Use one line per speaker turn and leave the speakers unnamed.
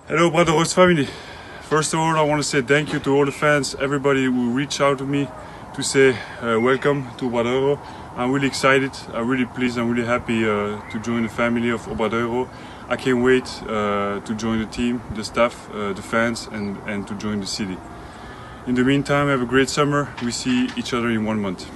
Hello Obradoiristas family. First of all, I want to say thank you to all the fans, everybody who reached out to me to say welcome to Obradoiro. I'm really excited, I'm really pleased, I'm really happy to join the family of Obradoiro. I can't wait to join the team, the staff, the fans and to join the city. In the meantime, have a great summer. We see each other in 1 month.